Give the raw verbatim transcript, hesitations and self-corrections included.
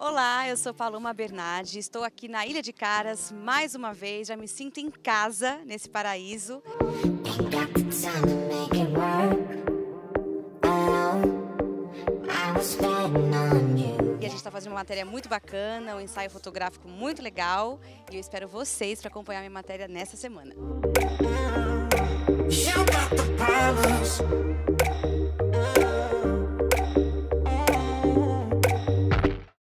Olá, eu sou Paloma Bernardi, estou aqui na Ilha de Caras mais uma vez, já me sinto em casa nesse paraíso. E a gente está fazendo uma matéria muito bacana, um ensaio fotográfico muito legal e eu espero vocês para acompanhar minha matéria nessa semana.